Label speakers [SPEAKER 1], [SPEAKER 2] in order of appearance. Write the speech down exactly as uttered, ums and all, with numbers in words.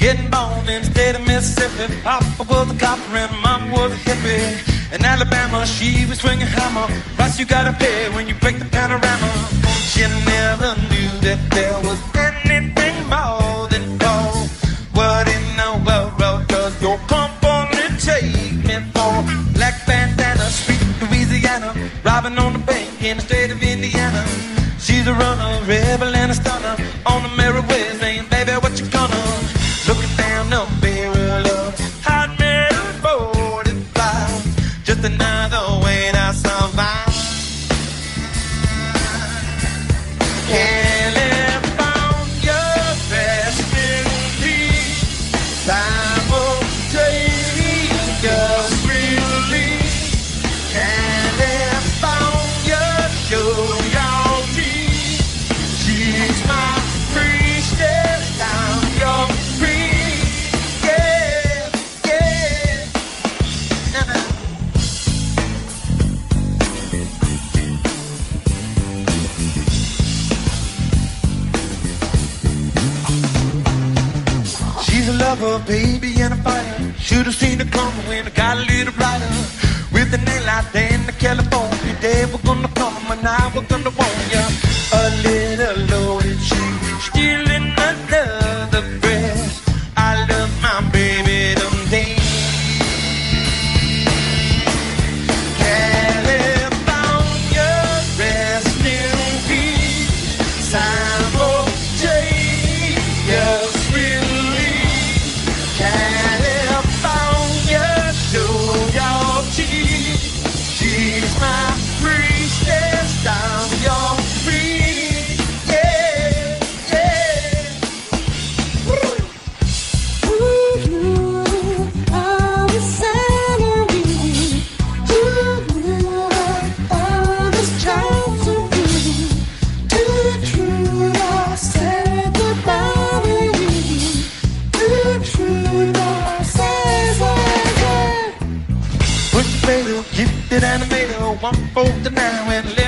[SPEAKER 1] Getting born in the state of Mississippi. Papa was a copper and Mama was a hippie. In Alabama, she was swinging hammer. Price you gotta pay when you break the panorama. She never knew that there was anything more than gold. What in the world does your company take me for? Black bandana, street Louisiana, robbing on the bank in the state of Indiana. She's a runner, rebel and a stunner, on the merry way saying, baby, what you gonna? Looking down the barrel of hot metal forty-five, just another way to survive. California, rest in peace. Time will take us really. California, show your teeth. She's my priestess down your street. Yeah, yeah. Uh-huh. She's a lover, baby, and a fighter. Should have seen her coming when I got a little brighter. With the nail out there in the California day, we're gonna come and now we're gonna want ya. A little loaded, she still in another breath. I love my baby them days. California, rest in peace. Simultaneous release. California, show your teeth. She's my priestess down your street. Yeah, yeah.
[SPEAKER 2] Ooh, all the scenery. Ooh, all this chance of beauty. To the truth, I said goodbye to you. To the truth, I said goodbye.
[SPEAKER 1] Push fatal, gifted animator, one for the now and